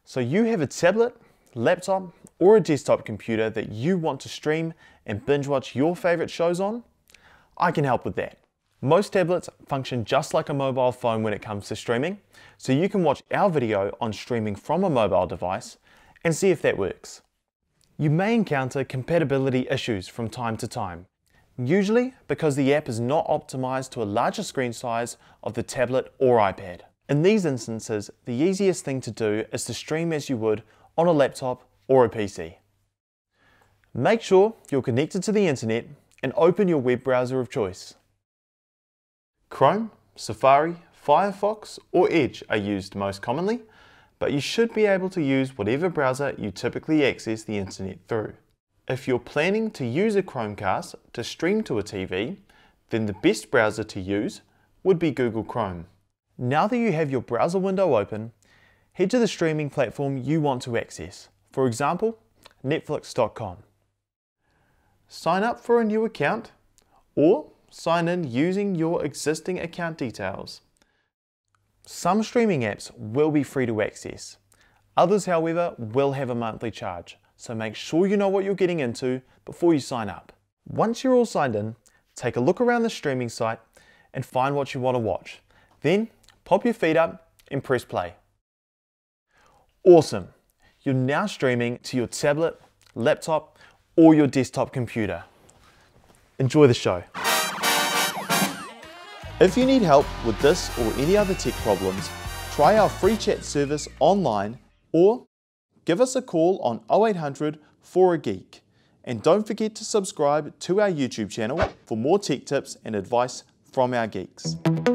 So you have a tablet, laptop, or a desktop computer that you want to stream and binge watch your favorite shows on? I can help with that. Most tablets function just like a mobile phone when it comes to streaming, so you can watch our video on streaming from a mobile device and see if that works. You may encounter compatibility issues from time to time, usually because the app is not optimized to a larger screen size of the tablet or iPad. In these instances, the easiest thing to do is to stream as you would on a laptop or a PC. Make sure you're connected to the internet and open your web browser of choice. Chrome, Safari, Firefox, or Edge are used most commonly, but you should be able to use whatever browser you typically access the internet through. If you're planning to use a Chromecast to stream to a TV, then the best browser to use would be Google Chrome. Now that you have your browser window open, head to the streaming platform you want to access, for example, Netflix.com. Sign up for a new account or sign in using your existing account details. Some streaming apps will be free to access. Others, however, will have a monthly charge, so make sure you know what you're getting into before you sign up. Once you're all signed in, take a look around the streaming site and find what you want to watch. Then, pop your feet up and press play. Awesome! You're now streaming to your tablet, laptop, or your desktop computer. Enjoy the show. If you need help with this or any other tech problems, try our free chat service online or give us a call on 0800 4 a Geek. And don't forget to subscribe to our YouTube channel for more tech tips and advice from our geeks.